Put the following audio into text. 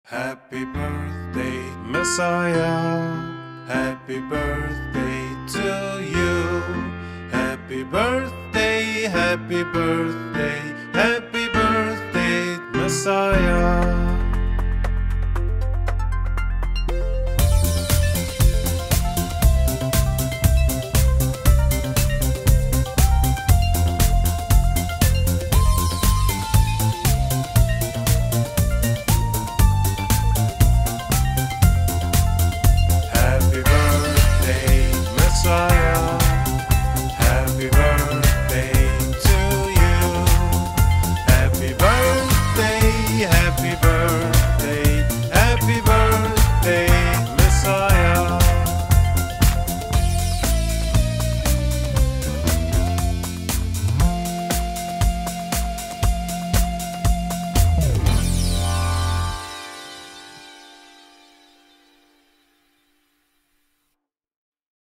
Happy birthday, Messiah. Happy birthday to you. Happy birthday, happy birthday, happy birthday, Messiah.